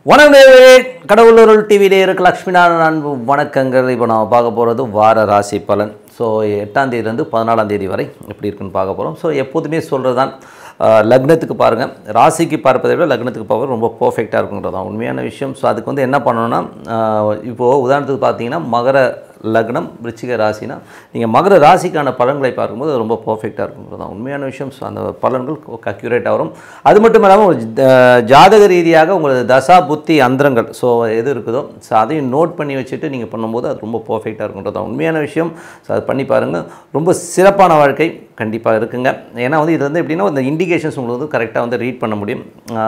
வணக்கம் கடவுளூர் டிவி நேயருக்கு லக்ஷ்மி நாராயணன் அன்பு வணக்கங்கள். இப்போ நம்ம பார்க்க போகிறது வார ராசி பலன். ஸோ 8ஆம் தேதியிலேருந்து 14ஆம் தேதி வரை எப்படி இருக்குன்னு பார்க்க போகிறோம். ஸோ எப்போதுமே சொல்கிறது தான், லக்னத்துக்கு பாருங்கள், ராசிக்கு பார்ப்பதை விட லக்னத்துக்கு பார்ப்பது ரொம்ப பர்ஃபெக்டாக இருக்குங்கிறது தான் உண்மையான விஷயம். ஸோ அதுக்கு வந்து என்ன பண்ணணும்னா, இப்போது உதாரணத்துக்கு பார்த்தீங்கன்னா மகர லக்னம் விருச்சிக ராசினா நீங்கள் மகர ராசிக்கான பலன்களை பார்க்கும்போது அது ரொம்ப பர்ஃபெக்டாக இருக்குங்கிறது தான் உண்மையான விஷயம். ஸோ அந்த பலன்கள் அக்யூரேட்டாக வரும். அது மட்டும் இல்லாமல் ஒரு ஜாதக ரீதியாக உங்களது தசா புத்தி அந்தரங்கள் ஸோ எது இருக்குதோ ஸோ அதையும் நோட் பண்ணி வச்சுட்டு நீங்கள் பண்ணும்போது அது ரொம்ப பர்ஃபெக்டாக இருக்குங்கிறது தான் உண்மையான விஷயம். ஸோ அது பண்ணி பாருங்கள், ரொம்ப சிறப்பான வாழ்க்கை கண்டிப்பாக இருக்குங்க. ஏன்னா வந்து இது வந்து எப்படின்னா இந்த இண்டிகேஷன்ஸ் உங்களுக்கு வந்து கரெக்டாக வந்து ரீட் பண்ண முடியும்.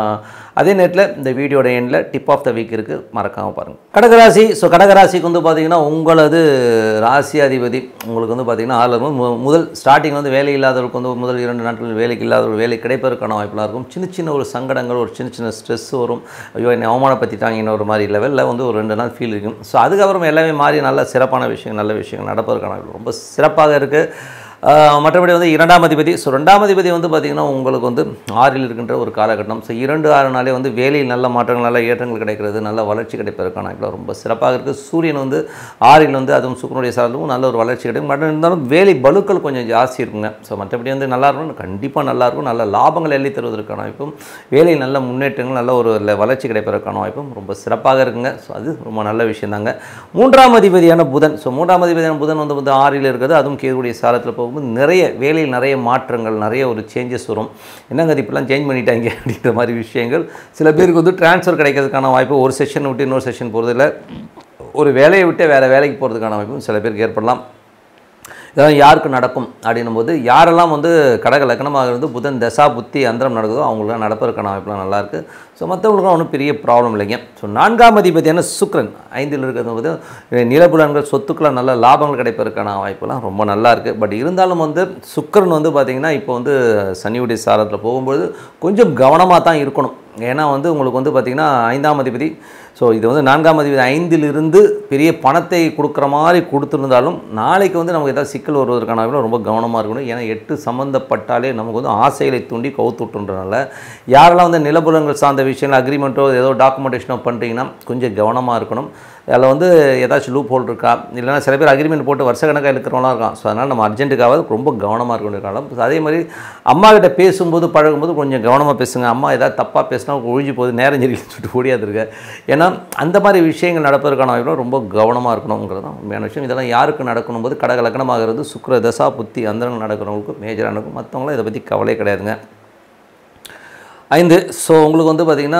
அதே நேரத்தில் இந்த வீடியோட எண்டில் டிப் ஆஃப் த வீக் இருக்குது, மறக்காமல் பாருங்கள். கடகராசி. ஸோ கடகராசிக்கு வந்து பார்த்திங்கன்னா உங்களது ராசி அதிபதி உங்களுக்கு வந்து பார்த்திங்கன்னா முதல் ஸ்டார்டிங் வந்து வேலை இல்லாதவர்களுக்கு வந்து முதல் 2 நாட்கள் வேலைக்கு இல்லாதவர்கள் வேலை கிடைப்பதற்கான வாய்ப்புலாம் இருக்கும். சின்ன சின்ன ஒரு சங்கடங்கள், ஒரு சின்ன சின்ன ஸ்ட்ரெஸ் வரும். ஐயோ என்னை அவமானப்படுத்திட்டாங்க இன்னொரு மாதிரி லெவலில் வந்து ஒரு 2 நாள் ஃபீல் இருக்கும். ஸோ அதுக்கப்புறம் எல்லாமே மாறி நல்ல சிறப்பான விஷயங்கள், நல்ல விஷயங்கள் நடப்பதற்கான வாய்ப்பு ரொம்ப சிறப்பாக இருக்குது. மற்றபடி வந்து 2ஆம் அதிபதி. ஸோ 2ஆம் அதிபதி வந்து பார்த்திங்கன்னா உங்களுக்கு வந்து 6ல் இருக்கின்ற ஒரு காலகட்டம். ஸோ 2-6 நாளே வந்து வேலையில் நல்ல மாற்றங்கள், நல்ல ஏற்றங்கள் கிடைக்கிறது, நல்ல வளர்ச்சி கிடைப்பதற்கான இப்போ ரொம்ப சிறப்பாக இருக்குது. சூரியன் வந்து 6ல் வந்து அதுவும் சுக்கிரனுடைய சார்ந்தும் நல்ல ஒரு வளர்ச்சி கிடைக்கும். மட்டும் இருந்தாலும் வேலை பலுக்கள் கொஞ்சம் ஜாஸ்தி இருக்குங்க. ஸோ மற்றபடி வந்து நல்லாயிருக்கும், கண்டிப்பாக நல்லாயிருக்கும். நல்ல லாபங்கள் எள்ளி தருவதற்கான வாய்ப்பும், வேலையில் நல்ல முன்னேற்றங்கள், நல்ல ஒரு வளர்ச்சி கிடைப்பதற்கான வாய்ப்பும் ரொம்ப சிறப்பாக இருக்குங்க. ஸோ அது ரொம்ப நல்ல விஷயம் தாங்க. 3ஆம் அதிபதியான புதன். ஸோ 3ஆம் அதிபதியான புதன் வந்து 6ல் இருக்குது, அதுவும் கேதுவுடைய சாரத்தில் போகும்போது நிறைய வேலையில் நிறைய மாற்றங்கள், நிறைய ஒரு சேஞ்சஸ் வரும். என்னங்க இப்பெல்லாம் சேஞ்ச் பண்ணிட்டாங்க அப்படின்ற மாதிரி விஷயங்கள். சில பேருக்கு வந்து ட்ரான்ஸ்ஃபர் கிடைக்கிறதுக்கான வாய்ப்பு, ஒரு செஷன் விட்டு இன்னொரு செஷன் போகிறதில்ல, ஒரு வேலையை விட்டு வேறு வேலைக்கு போகிறதுக்கான வாய்ப்பும் சில பேருக்கு ஏற்படலாம். இதெல்லாம் யாருக்கு நடக்கும் அப்படின்னும் போது, யாரெல்லாம் வந்து கடக லக்னமாக இருந்து புதன் தசா புத்தி அந்தரம் நடக்குதோ அவங்களுக்குலாம் நடப்பதற்கான வாய்ப்புலாம் நல்லாயிருக்கு. ஸோ மற்றவங்களுக்கும் ஒன்றும் பெரிய ப்ராப்ளம் இல்லைங்க. ஸோ 4ஆம் அதிபதியான சுக்கிரன் 5ல் இருக்கிறது போது நிலபுலன்கள் சொத்துக்கெலாம் நல்ல லாபங்கள் கிடைப்பதற்கான வாய்ப்புலாம் ரொம்ப நல்லா இருக்குது. பட் இருந்தாலும் வந்து சுக்கிரன் வந்து பார்த்திங்கன்னா இப்போ வந்து சனியுடைய சாரத்தில் போகும்போது கொஞ்சம் கவனமாக தான் இருக்கணும். ஏன்னா வந்து உங்களுக்கு வந்து பார்த்திங்கன்னா 5ஆம் அதிபதி. ஸோ இது வந்து 4ஆம் அதிபதி 5ல் இருந்து பெரிய பணத்தை கொடுக்குற மாதிரி கொடுத்துருந்தாலும் நாளைக்கு வந்து நமக்கு ஏதாவது சிக்கல் வருவதற்கான ரொம்ப கவனமாக இருக்கணும். ஏன்னா 8 சம்மந்தப்பட்டாலே நமக்கு வந்து ஆசைகளை தூண்டி கவுத்துட்டுன்றனால யாரெல்லாம் வந்து நிலபுலங்கள் சார்ந்த விஷயங்கள் அக்ரிமெண்ட்டோ ஏதோ டாக்குமெண்டேஷனோ பண்ணுறீங்கன்னா கொஞ்சம் கவனமாக இருக்கணும். அதில் வந்து ஏதாச்சும் லூப் ஹோல் இருக்கா, இல்லைனா சில பேர் அக்ரிமெண்ட் போட்டு வருஷக்கணக்காக இருக்கிறவங்களாம் இருக்கான். ஸோ அதனால் நம்ம அர்ஜென்ட்டுக்காக ரொம்ப கவனமாக இருக்கணும் காலம். அதே மாதிரி அம்மா கிட்ட பேசும்போது பழகும்போது கொஞ்சம் கவனமாக பேசுங்க. அம்மா ஏதாவது தப்பாக பேசினா ஒழிஞ்சு போகுது, நேரம் சரின்னு சொல்லிட்டு ஓடியாதுருக்க. ஏன்னா அந்த மாதிரி விஷயங்கள் நடப்பதற்கான வாய்ப்பு ரொம்ப கவனமாக இருக்கணுங்கிறது தான் உண்மையான விஷயம். இதெல்லாம் யாருக்கு நடக்கணும் போது கடக லக்னமாகிறது சுக்கிர தசா புத்தி அந்தரங்கள் நடக்கிறவங்களுக்கு மேஜராக நடக்கும். மற்றவங்களாம் இதை பற்றி கவலை கிடையாதுங்க. 5. ஸோ உங்களுக்கு வந்து பார்த்திங்கன்னா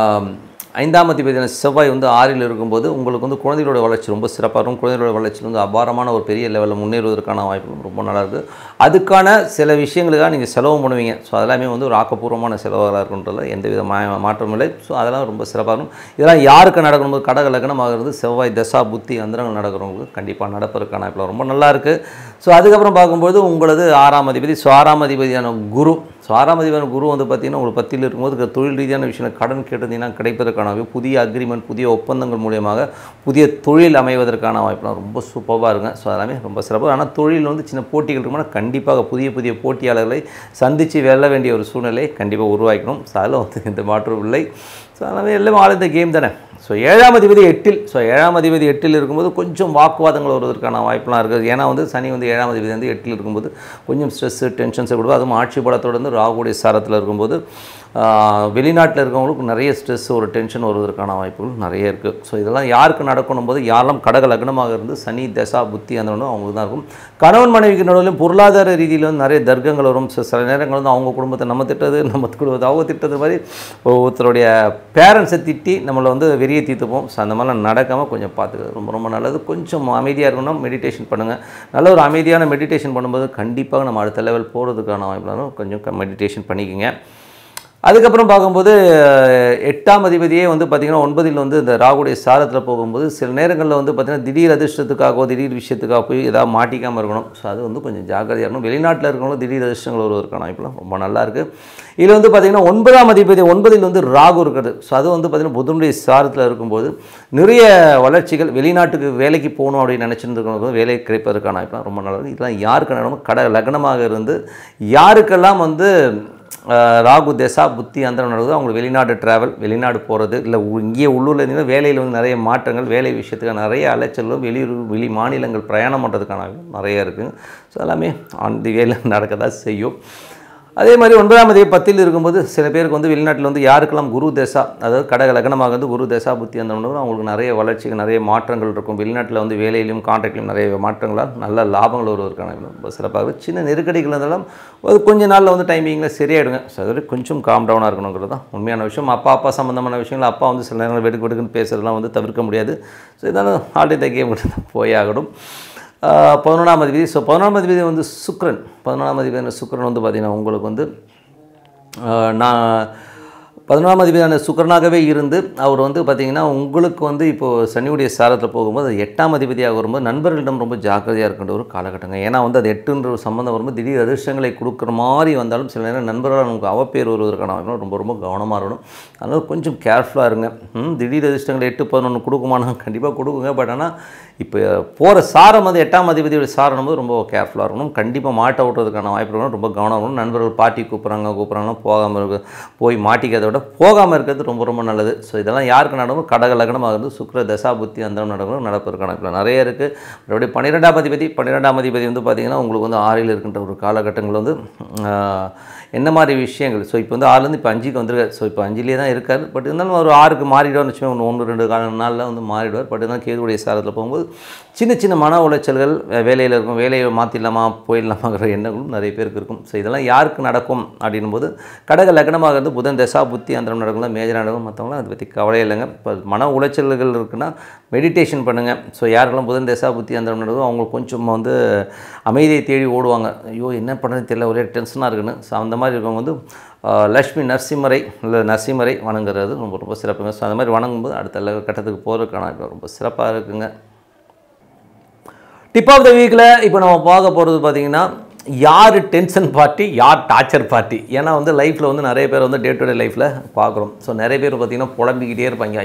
5ஆம் அதிபதியான செவ்வாய் வந்து 6ல் இருக்கும்போது உங்களுக்கு வந்து குழந்தைகளோட வளர்ச்சி ரொம்ப சிறப்பாக இருக்கும். குழந்தைகளோட வளர்ச்சி வந்து அபாரமான ஒரு பெரிய லெவலில் முன்னேறுவதற்கான வாய்ப்பு ரொம்ப நல்லாயிருக்கு. அதுக்கான சில விஷயங்களுக்காக நீங்கள் செலவு பண்ணுவீங்க. ஸோ அதெல்லாமே வந்து ஒரு ஆக்கப்பூர்வமான செலவுகளாக இருக்குன்றதில் எந்தவித மாற்றமும் இல்லை. ஸோ அதெல்லாம் ரொம்ப சிறப்பாக இருக்கும். இதெல்லாம் யாருக்கு நடக்கணும்போது கடக லக்னமாகிறது செவ்வாய் தசா புத்தி அந்தரங்கள் நடக்கிறவங்களுக்கு கண்டிப்பாக நடப்பதற்கான வாய்ப்பு ரொம்ப நல்லாயிருக்கு. ஸோ அதுக்கப்புறம் பார்க்கும்போது உங்களது 6ஆம் அதிபதி. ஸோ 6ஆம் அதிபதியான குரு. ஸோ 6ஆம் அதிபதியான குரு வந்து பார்த்திங்கன்னா உங்களுக்கு 10ல் இருக்கும்போது தொழில் ரீதியான விஷயம் கடன் கேட்டிருந்தீங்கன்னா கிடைப்பதற்கான புதிய அக்ரிமெண்ட், புதிய ஒப்பந்தங்கள் மூலியமாக புதிய தொழில் அமைவதற்கான வாய்ப்புலாம் ரொம்ப சூப்பராக இருக்குங்க. ஸோ அதெல்லாமே ரொம்ப சிறப்பு. ஆனால் தொழில் வந்து சின்ன போட்டிகள் இருக்கும்போது கண்டிப்பாக புதிய புதிய போட்டியாளர்களை சந்தித்து வெல்ல வேண்டிய ஒரு சூழ்நிலை கண்டிப்பாக உருவாக்கணும். ஸோ அதில் வந்து எந்த மாற்றம் இல்லை. ஸோ அதெல்லாமே எல்லாமே ஆல் இந்த கேம் தானே. ஸோ 7ஆம் அதிபதி 8ல். ஸோ 7ஆம் அதிபதி 8ல் இருக்கும்போது கொஞ்சம் வாக்குவாதங்கள் வருவதற்கான வாய்ப்புலாம் இருக்குது. ஏன்னா வந்து சனி வந்து 7ஆம் அதிபதி வந்து 8ல் இருக்கும்போது கொஞ்சம் ஸ்ட்ரெஸ்ஸு டென்ஷன்ஸை கொடுக்கும். அதுவும் ஆட்சி பலத்தோடு வந்து ராகுடைய சாரத்தில் இருக்கும்போது வெளிநாட்டில் இருக்கவங்களுக்கு நிறைய ஸ்ட்ரெஸ், ஒரு டென்ஷன் வருவதற்கான வாய்ப்புகள் நிறைய இருக்குது. ஸோ இதெல்லாம் யாருக்கு நடக்கணும் போது யாரெல்லாம் கடக லக்னமாக இருந்து சனி தசா புத்தி அந்த அவங்களுக்கு தான் இருக்கும். கணவன் மனைவிக்கு நடுவிலும் பொருளாதார ரீதியில் வந்து நிறைய தர்க்கங்கள் வரும். சில நேரங்கள் வந்து அவங்க குடும்பத்தை நம்ம திட்டது, நம்ம குடும்பத்தை அவங்க திட்டது மாதிரி ஒருத்தருடைய பேரண்ட்ஸை திட்டி நம்மளை வந்து வெறியை தீர்த்துப்போம். ஸோ அந்த மாதிரிலாம் நடக்காமல் கொஞ்சம் பார்த்துக்கிறது ரொம்ப ரொம்ப நல்லது. கொஞ்சம் அமைதியாக இருக்கணும், மெடிடேஷன் பண்ணுங்கள். நல்ல ஒரு அமைதியான மெடிடேஷன் பண்ணும்போது கண்டிப்பாக நம்ம அடுத்த லெவல் போகிறதுக்கான வாய்ப்புலாம் கொஞ்சம் மெடிடேஷன் பண்ணிக்கோங்க. அதுக்கப்புறம் பார்க்கும்போது 8ஆம் அதிபதியே வந்து பார்த்திங்கன்னா 9ல் வந்து இந்த ராகுடைய சாரத்தில் போகும்போது சில நேரங்களில் வந்து பார்த்திங்கன்னா திடீர் அதிர்ஷ்டத்துக்காகவோ திடீர் விஷயத்துக்காக போய் ஏதாவது மாட்டிக்காமல் இருக்கணும். ஸோ அது வந்து கொஞ்சம் ஜாக்கிரதையாக இருக்கணும். வெளிநாட்டில் இருக்கிறவங்களும் திடீர் அதிர்ஷ்டங்கள் வருவதற்கான வாய்ப்புலாம் ரொம்ப நல்லாயிருக்கு. இதில் வந்து பார்த்திங்கன்னா 9ஆம் அதிபதி 9ல் வந்து ராகு இருக்கிறது. ஸோ அது வந்து பார்த்திங்கன்னா புதனுடைய சாரத்தில் இருக்கும்போது நிறைய வளர்ச்சிகள், வெளிநாட்டுக்கு வேலைக்கு போகணும் அப்படின்னு நினச்சிருந்துருக்கவங்க வேலை கிடைப்பதற்கான வாய்ப்புலாம் ரொம்ப நல்லாயிருக்கு. இதெல்லாம் யாருக்கு நடக்கணும் கடக லக்னமாக இருந்து யாருக்கெல்லாம் வந்து ராகு தசா புத்தி அந்தரம் நடக்குது, அவங்களுக்கு வெளிநாடு ட்ராவல், வெளிநாடு போகிறது, இல்லை இங்கேயே உள்ளூரில் இருந்தீங்கன்னா வேலையில் வந்து நிறைய மாற்றங்கள், வேலை விஷயத்துக்கு நிறைய அலைச்சலும், வெளி மாநிலங்கள் பிரயாணம் பண்ணுறதுக்கான நிறைய இருக்குது. ஸோ எல்லாமே ஆன் தி வேலை நடக்க தான் செய்யும். அதே மாதிரி 9ஆம் தேதி 10ல் இருக்கும்போது சில பேருக்கு வந்து வெளிநாட்டில் வந்து யாருக்கெல்லாம் குரு தசா, அதாவது கடக லக்னமாக வந்து குரு தசா புத்தி அந்த அவங்களுக்கு நிறைய வளர்ச்சிக்கு நிறைய மாற்றங்கள் இருக்கும். வெளிநாட்டில் வந்து வேலையிலும் கான்ட்ராக்ட்லையும் நிறைய மாற்றங்களால் நல்ல லாபங்கள் வருவதற்கான ரொம்ப சிறப்பாக. சின்ன நெருக்கடிகள் இருந்தாலும் அது கொஞ்ச நாளில் வந்து டைமிங்கில் சரியாயிடுங்க. ஸோ அது கொஞ்சம் காம் டவுனாக இருக்கணுங்கிறது தான் உண்மையான விஷயம். அப்பா சம்மந்தமான விஷயங்கள் அப்பா வந்து சில நேரங்கள் வெடுக்குன்னு பேசுகிறதுலாம் வந்து தவிர்க்க முடியாது. ஸோ இதனால் ஆல்ரெடி த கேம் போயாகணும். 11ஆம் அதிபதி. ஸோ 11ஆம் அதிபதி வந்து சுக்கிரன். 11ஆம் அதிபதியான சுக்கிரன் வந்து பார்த்திங்கன்னா உங்களுக்கு வந்து நான் 11ஆம் அதிபதியான சுக்கிரனாகவே இருந்து அவர் வந்து பார்த்திங்கன்னா உங்களுக்கு வந்து இப்போது சனியுடைய சாரத்தில் போகும்போது அது 8ஆம் அதிபதியாக வரும்போது நண்பர்களிடம் ரொம்ப ஜாக்கிரதையாக இருக்கின்ற ஒரு காலகட்டங்க. ஏன்னா வந்து அது 8ன்ற ஒரு சம்மந்தம் வரும்போது திடீர் அதிர்ஷ்டங்களை கொடுக்குற மாதிரி வந்தாலும் சில நேரம் நண்பர்களால் நமக்கு அவப்பேர் வருவதற்கான ரொம்ப கவனமாக இருக்கணும். அதனால் கொஞ்சம் கேர்ஃபுல்லாக இருங்க. திடீர் அதிர்ஷ்டங்கள் 8, 11 கொடுக்குமானா கண்டிப்பாக கொடுக்குங்க. பட் ஆனால் இப்போ போகிற சாரம் வந்து 8ஆம் அதிபதியோட சாரம் போது ரொம்ப கேர்ஃபுல்லாக இருக்கணும். கண்டிப்பாக மாட்ட விட்டுறதுக்கான வாய்ப்பு இருக்கணும். ரொம்ப கவனம் இருக்கணும். நண்பர்கள் பார்ட்டி கூப்பிட்றாங்கன்னா போய் மாட்டிக்கிறத விட போகாமல் இருக்கிறது ரொம்ப நல்லது. ஸோ இதெல்லாம் யாருக்கு நடக்கும்? கடக லக்னமாக இருந்து சுக்கிர தசா புத்தி அந்தரம் நடப்பதற்கான நிறைய இருக்குது. மறுபடியும் 12ஆம் அதிபதி வந்து பார்த்திங்கன்னா உங்களுக்கு வந்து 6ல் இருக்கின்ற ஒரு காலகட்டங்கள் வந்து என்ன மாதிரி விஷயங்கள். ஸோ இப்போ வந்து 6லேருந்து இப்போ 5க்கு வந்துருக்கார். ஸோ இப்போ 5லேயே தான் இருக்கார். பட் இருந்தாலும் ஒரு 6க்கு மாறிடுவார்னு வச்சுக்கோங்க. 1-2 நாளில் வந்து மாறிடுவார். பட் இருந்தாலும் கேதுவுடைய சாரத்தில் போகும்போது சின்ன மன உளைச்சல்கள் வேலையில் இருக்கும். வேலையை மாற்றிடலாமா போயிடலாமாங்கிற எண்ணங்களும் நிறைய பேருக்கு இருக்கும். ஸோ இதெல்லாம் யாருக்கு நடக்கும் அப்படின்போது கடக லக்னமாக இருந்து புதன் தசா புத்தி அந்தரம் நடக்கும், மேஜர் நடக்கும். மற்றவங்களாம் அதை பற்றி கவலை இல்லைங்க. இப்போ மன உளைச்சல்கள் இருக்குன்னா மெடிடேஷன் பண்ணுங்கள். ஸோ யாருக்கெல்லாம் புதன் தசா புத்தி அந்தரம் நடக்கும் அவங்களுக்கு கொஞ்சம் வந்து அமைதியை தேடி ஓடுவாங்க. ஐயோ என்ன பண்ணுறது தெரியல, ஒரே டென்ஷனாக இருக்குன்னு. ஸோ அந்த மாதிரி இருக்கவங்க வந்து லக்ஷ்மி நரசிம்மரை வணங்குறது ரொம்ப சிறப்புங்க. ஸோ அந்த மாதிரி வணங்கும்போது அடுத்த கட்டத்துக்கு போகிறதுக்கான ரொம்ப சிறப்பாக இருக்குங்க. டிப் ஆஃப் த வீக்கில் இப்போ நம்ம பார்க்க போகிறது பார்த்திங்கன்னா யார் டென்ஷன் பார்ட்டி, யார் டார்ச்சர் பார்ட்டி. ஏன்னா வந்து லைஃப்பில் வந்து நிறைய பேர் வந்து டே டு டே லைஃப்பில் பார்க்குறோம். ஸோ நிறைய பேர் பார்த்திங்கன்னா புலம்பிக்கிட்டே இருப்பாங்க.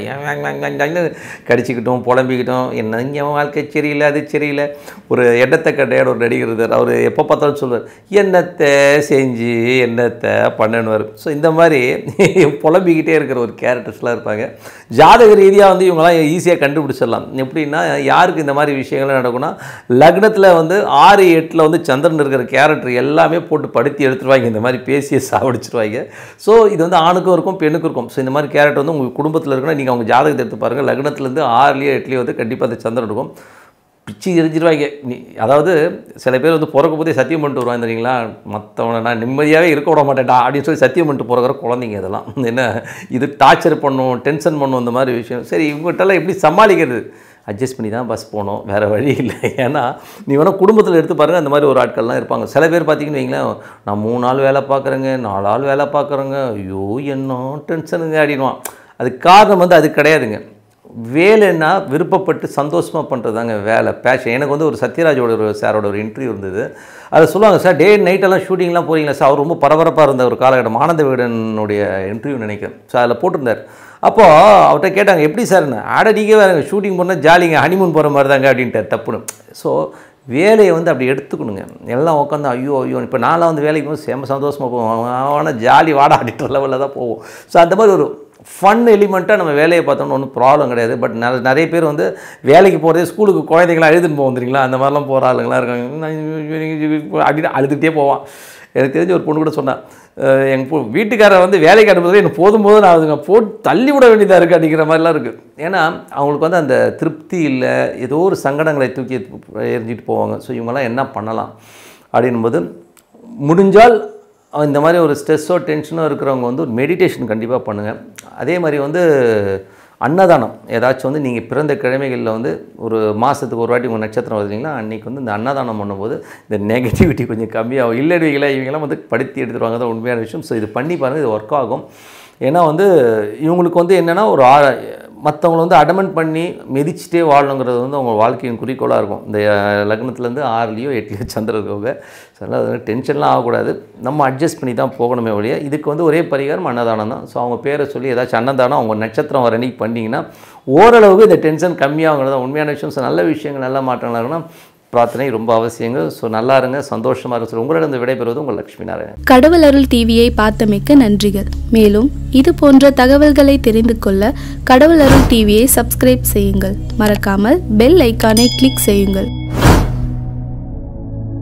ஏன் கடிச்சிக்கிட்டோம் புலம்பிக்கிட்டோம், என்ன இங்கே வாழ்க்கை சரியில்லை, அது சரியில்லை. ஒரு எண்ணத்தை கட்டையோட ஒரு நடிகர் இருந்தார். அவர் எப்போ பார்த்தாலும் சொல்லுவார், என்னத்தை செஞ்சு என்னத்தை பண்ணணுவார். ஸோ இந்த மாதிரி புலம்பிக்கிட்டே இருக்கிற ஒரு கேரக்டர்ஸ்லாம் இருப்பாங்க. ஜாதக ரீதியாக வந்து இவங்களாம் ஈஸியாக கண்டுபிடிச்சிடலாம். எப்படின்னா யாருக்கு இந்த மாதிரி விஷயங்கள்லாம் நடக்கும்னா லக்னத்தில் வந்து 6-8 வந்து சந்திரன் இருக்கிற கேரக்டர் எல்லாமே போட்டு படுத்தி எடுத்துருவாங்க. இந்த மாதிரி பேசியை சாவடிச்சிருவாங்க. ஸோ இது வந்து ஆணுக்கும் இருக்கும் பெண்ணுக்கும் இருக்கும். ஸோ இந்த மாதிரி கேரக்டர் வந்து உங்கள் குடும்பத்தில் இருக்குன்னா நீங்கள் அவங்க ஜாதகத்தை எடுத்து பாருங்கள். லக்னத்துலேருந்து 6லேயோ 8லேயோ வந்து கண்டிப்பாக அந்த சந்திரன் இருக்கும். பிச்சு எரிஞ்சிருவாங்க. அதாவது சில பேர் வந்து பிறக்கும் போதே சத்தியம் பண்ணிட்டு வருவாங்க தெரியுங்களா, மற்றவனை நான் நிம்மதியாகவே இருக்க விட மாட்டேன்டா அப்படின்னு சொல்லி சத்தியம் பண்ணிட்டு போகிற குழந்தைங்க. இதெல்லாம் என்ன இது டார்ச்சர் பண்ணும், டென்ஷன் பண்ணும், இந்த மாதிரி விஷயம். சரி இவங்ககிட்டலாம் எப்படி சமாளிக்கிறது? அட்ஜஸ்ட் பண்ணி தான் பஸ் போகணும், வேறு வழி இல்லை. ஏன்னா நீ வேணால் குடும்பத்தில் எடுத்து பாருங்கள், அந்த மாதிரி ஒரு ஆட்கள்லாம் இருப்பாங்க. சில பேர் பார்த்திங்கன்னு வைங்களேன், நான் 3 நாள் வேலை பார்க்குறேங்க, 4 நாள் வேலை பார்க்குறேங்க, ஐயோ என்ன டென்ஷனுங்க அப்படின்வான். அதுக்கு காரணம் வந்து அது கிடையாதுங்க. வேலைன்னா விருப்பப்பட்டு சந்தோஷமாக பண்ணுறதாங்க வேலை, பேஷன். எனக்கு வந்து ஒரு சத்யராஜோட ஒரு சாரோட ஒரு இன்டர்வியூ இருந்தது. அதை சொல்லுவாங்க, சார் டே நைட்டெல்லாம் ஷூட்டிங்லாம் போகிறீங்களா சார்? அவர் ரொம்ப பரபரப்பாக இருந்த ஒரு காலகட்டம், ஆனந்த விகடனுடைய இன்டர்வியூ நினைக்கிறேன். ஸோ அதில் போட்டிருந்தார். அப்போது அவர்கிட்ட கேட்டாங்க, எப்படி சார் ஆடடிக்கே வேறுங்க, ஷூட்டிங் போனால் ஜாலிங்க, ஹனிமூன் போகிற மாதிரி தாங்க அப்படின்ட்டு தப்புன்னு. ஸோ வேலையை வந்து அப்படி எடுத்துக்கணுங்க. எல்லாம் உட்காந்து ஐயோ இப்போ நான்லாம் வந்து வேலைக்கு போது சேம சந்தோஷமாக போவோம், ஆனால் ஜாலி வாடா அப்படின்ற லெவலில் தான் போவோம். ஸோ அந்த மாதிரி ஒரு ஃபன் எலிமெண்ட்டாக நம்ம வேலையை பார்த்தோம்னா ஒன்றும் ப்ராப்ளம் கிடையாது. பட் நிறைய பேர் வந்து வேலைக்கு போகிறதே ஸ்கூலுக்கு குழந்தைங்களாம் எழுதுன்னு போவோம், அந்த மாதிரிலாம் போகிற ஆளுங்களாம் இருக்காங்க. அப்படின்னு அழுதுகிட்டே போவான். எனக்கு தெரிஞ்ச ஒரு பொண்ணு கூட சொன்னான், எங்கள் வீட்டுக்காரர் வந்து வேலைக்கு அனுப்புறது எனக்கு போதும் நான் அதுங்க போட்டு தள்ளி விட வேண்டியதாக இருக்குது அப்படிங்கிற மாதிரிலாம் இருக்குது. ஏன்னா அவங்களுக்கு வந்து அந்த திருப்தி இல்லை, ஏதோ ஒரு சங்கடங்களை தூக்கி எரிஞ்சிட்டு போவாங்க. ஸோ இவங்கெல்லாம் என்ன பண்ணலாம் அப்படின்போது, முடிஞ்சால் இந்த மாதிரி ஒரு ஸ்ட்ரெஸ்ஸோ டென்ஷனோ இருக்கிறவங்க வந்து ஒரு மெடிடேஷன் கண்டிப்பாக பண்ணுங்கள். அதே மாதிரி வந்து அன்னதானம் ஏதாச்சும் வந்து நீங்கள் பிறந்த கிழமைகளில் வந்து ஒரு மாதத்துக்கு ஒரு வாட்டி உங்கள் நட்சத்திரம் வருதுங்களா, அன்றைக்கி வந்து இந்த அன்னதானம் பண்ணும்போது இந்த நெகட்டிவிட்டி கொஞ்சம் கம்மியாகும். இல்லைடுவீங்களா இவங்கெல்லாம் வந்து படுத்தி எடுத்துருவாங்க, தான் உண்மையான விஷயம். ஸோ இது பண்ணி பாருங்கள், இது ஒர்க் ஆகும். ஏன்னா வந்து இவங்களுக்கு வந்து என்னென்னா ஒரு மற்றவங்களை வந்து அடமெண்ட் பண்ணி மிதிச்சுட்டே வாழணுங்கிறது வந்து அவங்க வாழ்க்கையின் குறிக்கோளாக இருக்கும். இந்த லக்னத்துலேருந்து 6லேயோ 8லேயோ சந்திரன் இருக்கவங்க. ஸோ அதனால் அது டென்ஷன்லாம் ஆகக்கூடாது, நம்ம அட்ஜஸ்ட் பண்ணி தான் போகணுமே ஒழிய. இதுக்கு வந்து ஒரே பரிகாரம் அன்னதானம் தான். ஸோ அவங்க பேரை சொல்லி ஏதாச்சும் அன்னதானம் அவங்க நட்சத்திரம் வர அன்றைக்கி பண்ணிங்கன்னா ஓரளவுக்கு இந்த டென்ஷன் கம்மியாகுங்கிறது தான் உண்மையான விஷயம். ஸோ நல்ல விஷயங்கள் நல்ல மாற்றங்களாக இருக்குன்னா பிரார்த்தனை ரொம்ப அவசியங்க. ஸோ நல்லா இருங்க, சந்தோஷமாக இருங்க. உங்களிடம் விடைபெறுவது உங்கள் லட்சுமி நாராயணன். கடவுள் அருள் டிவியை பார்த்தமைக்க நன்றிகள். மேலும் இது போன்ற தகவல்களை தெரிந்து கொள்ள கடவுள் அருள் டிவியை சப்ஸ்கிரைப் செய்யுங்கள். மறக்காமல் பெல் ஐக்கானை கிளிக் செய்யுங்கள்.